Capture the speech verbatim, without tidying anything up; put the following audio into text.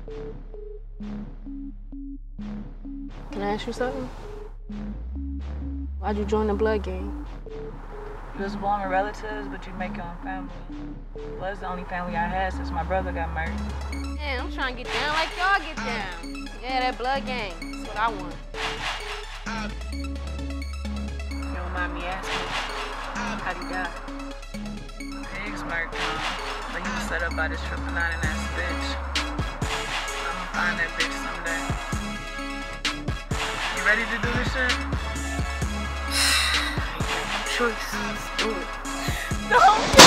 Can I ask you something? Why'd you join the blood gang? You was born with relatives, but you make your own family. Blood's the only family I had since my brother got murdered. Yeah, I'm trying to get down like y'all get down. Yeah, that blood gang. That's what I want. You don't mind me asking, how'd he die? Pigs murked him, but he was set up by this triple nine and ass bitch. I'ma find that bitch someday. You ready to do this shit? Choice. Let's do it. No!